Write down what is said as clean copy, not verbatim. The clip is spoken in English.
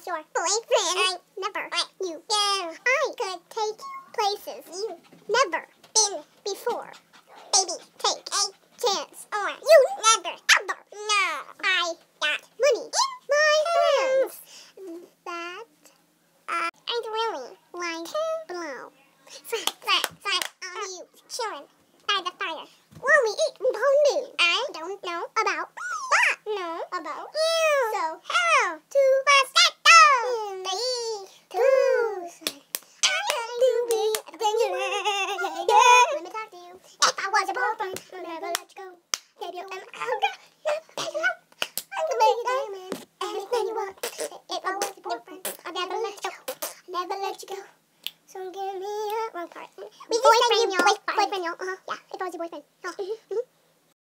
was your boyfriend, I never let you in. I could take places you never been before. Baby, take a chance on you never ever. No, I got money in my hands that I'd really like to blow. Flat on you, chilling by the fire. While we eat fondue. I don't know about what? No, about you. So, hello to Pastetto. 3, 2, let me talk to you. If I was your boyfriend, I'd never let you go. Baby, I'm out.